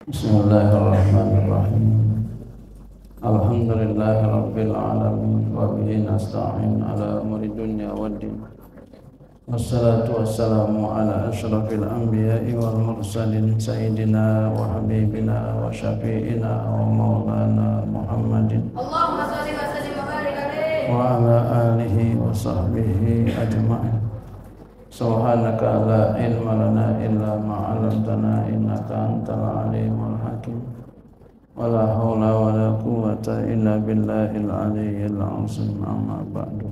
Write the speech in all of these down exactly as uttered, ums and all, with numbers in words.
Bismillahirrahmanirrahim. Alhamdulillahirabbil alamin wa bihi nasta'in ala umuri dunya waddin. Wassalatu wassalamu ala asyrafil anbiya'i wal mursalin sayyidina wa habibina wa syafi'ina wa maulana Muhammadin Allahumma shalli wa sallim wa barik alaihi wa ala alihi wa sahbihi ajma'in. Subhanaka la ilma lana illa ma 'allamtana innaka antal alimul hakim. Wala haula wala quwwata illa billahil aliyyil azim. Amma ba'du.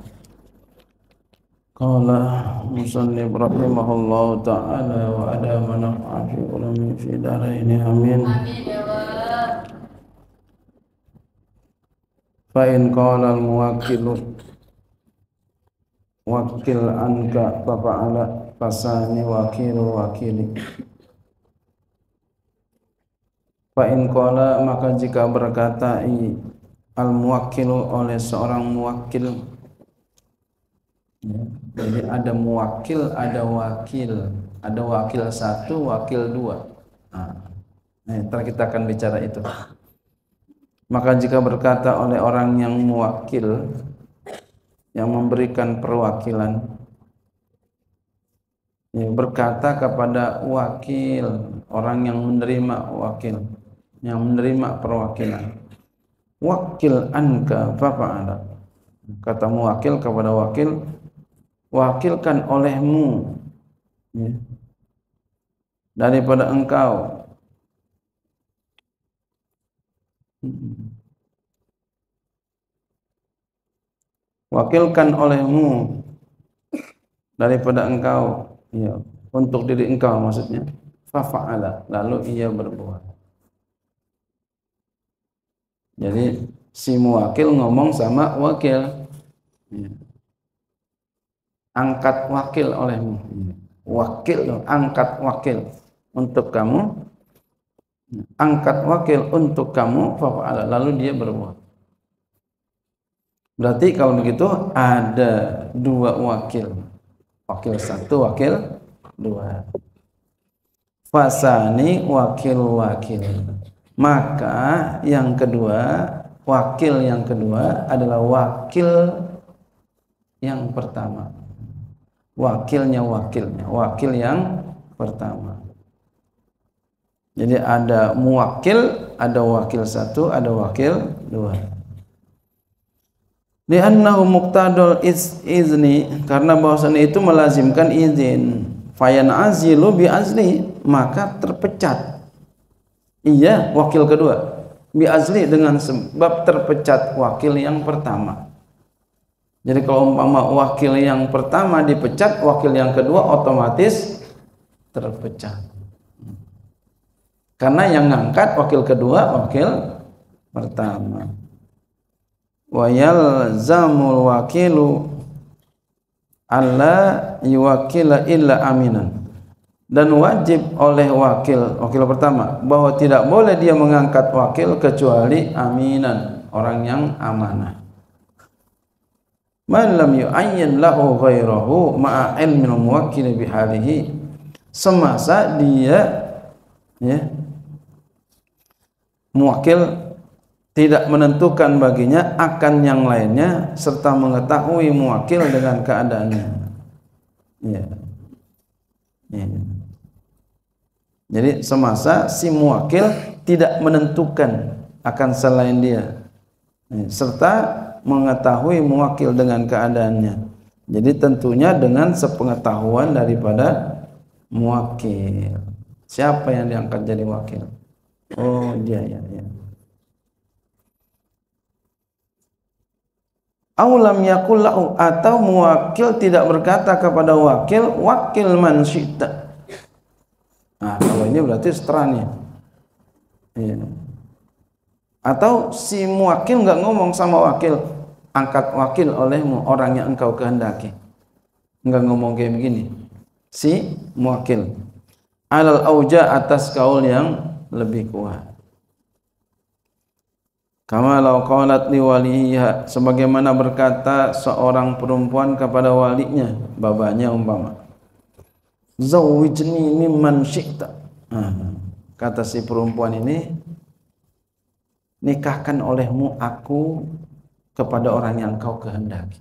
Qala musannif rahimahullahu ta'ala wa adama nafa'a fi ulumi fi daraini amin. Amin ya Allah. Fa in qala al muwakkilu wakil anka fa'ala fasani wakilu wakili. Fa in qala, maka jika berkata al muwakkilu oleh seorang muwakil, ya, jadi ada muwakil, ada wakil, ada wakil satu, wakil dua. Nah, ntar kita akan bicara itu. Maka jika berkata oleh orang yang muwakil, yang memberikan perwakilan, ya, berkata kepada wakil, orang yang menerima wakil, yang menerima perwakilan, wakil anka fa'ala, kata muwakil kepada wakil, wakilkan olehmu, ya, daripada engkau. Wakilkan olehmu daripada engkau, ya, untuk diri engkau maksudnya. Fa'ala, lalu ia berbuat. Jadi si muwakil ngomong sama wakil, ya, angkat wakil olehmu, wakil loh, angkat wakil untuk kamu, angkat wakil untuk kamu. Fa'ala, lalu dia berbuat. Berarti kalau begitu ada dua wakil, wakil satu, wakil dua. Fasani wakil wakil, maka yang kedua, wakil yang kedua adalah wakil yang pertama. Wakilnya wakilnya, wakil yang pertama. Jadi ada muwakil, ada wakil satu, ada wakil dua. Li'annahu muqtadul izni, karena bahwasanya itu melazimkan izin. Fayan azilu bi azli, maka terpecat. Iya, wakil kedua. Bi azli, dengan sebab terpecat wakil yang pertama. Jadi kalau umpama wakil yang pertama dipecat, wakil yang kedua otomatis terpecat. Karena yang ngangkat wakil kedua, wakil pertama. Wa yalzamul wakilu alla yuwakila illa aminan, dan wajib oleh wakil wakil pertama bahwa tidak boleh dia mengangkat wakil kecuali aminan, orang yang amanah. Man lam yu'ayyin lahu ghairahu ma'a ilmil muwakkil bihalihi, semasa dia, ya, muwakil tidak menentukan baginya akan yang lainnya serta mengetahui muwakil dengan keadaannya. Ya. Ya. Jadi semasa si muwakil tidak menentukan akan selain dia, ya, serta mengetahui muwakil dengan keadaannya. Jadi tentunya dengan sepengetahuan daripada muwakil. Siapa yang diangkat jadi wakil? Oh, dia, ya, ya. Aulam yakul lahu, atau muwakil tidak berkata kepada wakil, wakil man syi'ta. Nah, kalau ini berarti seteranya. Ya. Atau si muwakil enggak ngomong sama wakil, angkat wakil olehmu, orang yang engkau kehendaki. Enggak ngomong kayak begini. Si muwakil alal auja, atas kaul yang lebih kuat. Kama law qalat li waliha, sebagaimana berkata seorang perempuan kepada walinya, babanya umpama, zawwijni mimman syi'ta. Nah, kata si perempuan ini, nikahkan olehmu aku kepada orang yang kau kehendaki.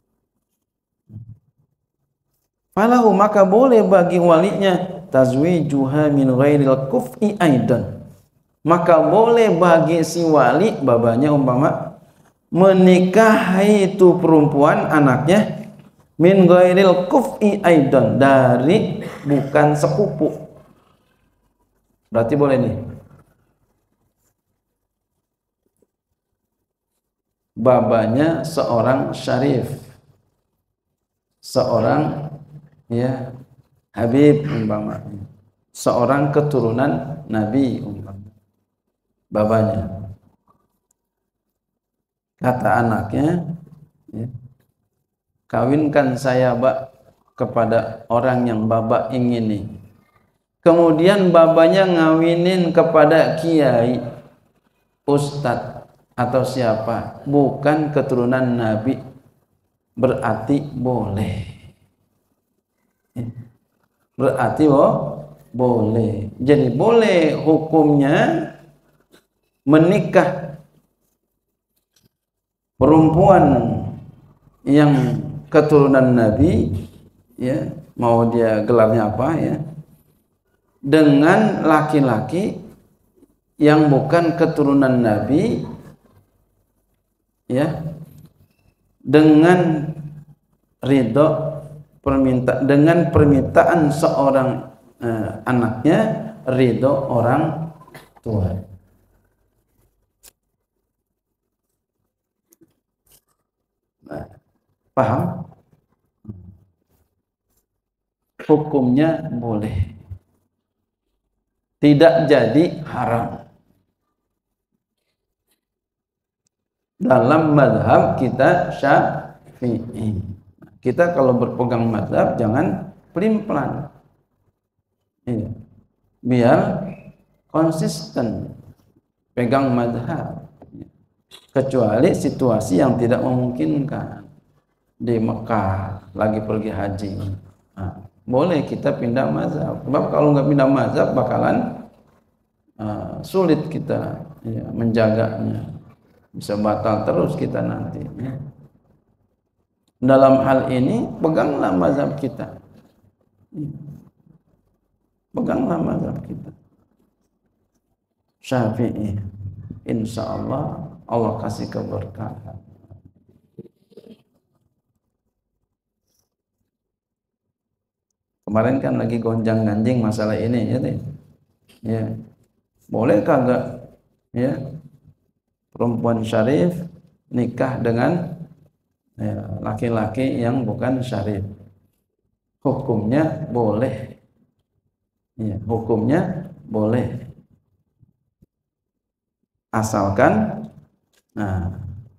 Falahu, maka boleh bagi walinya tazwijuha min ghairil kuf'i aidan. Maka boleh bagi si wali, babanya umpama, menikahi itu perempuan anaknya min ghairil kuf'i aidan, dari bukan sepupu. Berarti boleh nih. Babanya seorang syarif, seorang ya Habib umpama, seorang keturunan Nabi umpama, babanya. Kata anaknya, ya, kawinkan saya bak kepada orang yang baba ingini. Kemudian babanya ngawinin kepada kiai, ustadz atau siapa, bukan keturunan Nabi, berarti boleh. Berarti oh, boleh. Jadi boleh hukumnya menikah perempuan yang keturunan Nabi, ya, mau dia gelarnya apa ya, dengan laki-laki yang bukan keturunan Nabi, ya, dengan ridho perminta, dengan permintaan seorang eh, anaknya, ridho orang tua. Nah, paham? Hukumnya boleh, tidak jadi haram. Dalam mazhab kita Syafi'i. Kita kalau berpegang mazhab jangan pelin-pelan. Iya. Biar konsisten pegang mazhab. Kecuali situasi yang tidak memungkinkan. Di Mekah lagi pergi haji. Nah, boleh kita pindah mazhab. Sebab kalau nggak pindah mazhab bakalan uh, sulit kita ya, menjaganya. Bisa batal terus kita nanti. Ya. Dalam hal ini peganglah mazhab kita. Peganglah mazhab kita. Syafi'i. Insya Allah Allah kasih keberkahan. Kemarin kan lagi gonjang-ganjing masalah ini ya, ya. Boleh kagak ya perempuan syarif nikah dengan laki-laki ya, yang bukan syarif? Hukumnya boleh. Ya, hukumnya boleh. Asalkan nah,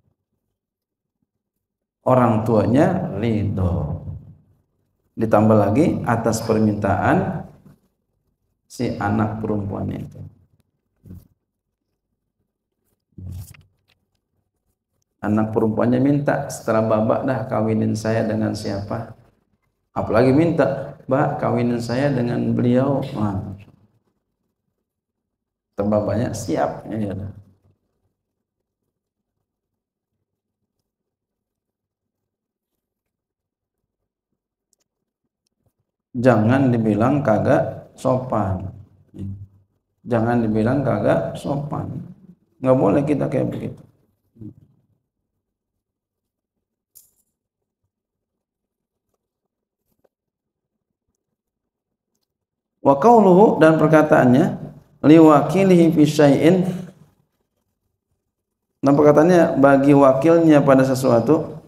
orang tuanya ridho. Ditambah lagi atas permintaan si anak perempuan itu. Anak perempuannya minta, setelah babak dah kawinin saya dengan siapa. Apalagi minta, Mbak kawinin saya dengan beliau. Nah, babaknya siap. Ya, ya. Jangan dibilang kagak sopan. Jangan dibilang kagak sopan. Nggak boleh kita kayak begitu. Wa qauluhu, dan perkataannya, liwakilihi fi syai'in, dan perkataannya bagi wakilnya pada sesuatu.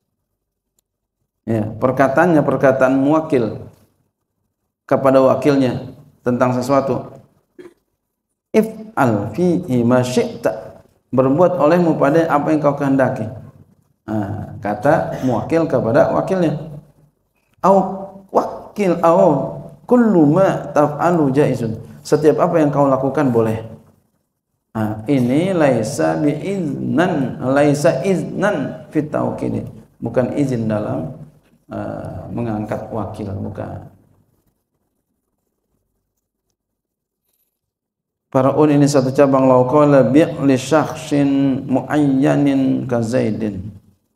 Ya, perkataannya perkataan muwakil kepada wakilnya tentang sesuatu. If'al fihi ma syi'ta, berbuat olehmu pada apa yang kau kehendaki. Nah, kata muwakil kepada wakilnya. Au wakil au kullu ma taf'alu jaizun, setiap apa yang kau lakukan boleh. Nah, ini laisa biiznan, laisa iznan fit tawkil, bukan izin dalam uh, mengangkat wakil, bukan. Faraun ini satu cabang law qala bi' li syakhsin muayyanin ka Zaidin.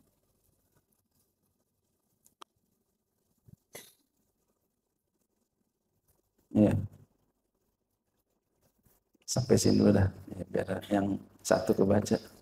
Ya. Sampai sini dulu dah. Ya, biar yang satu kebaca.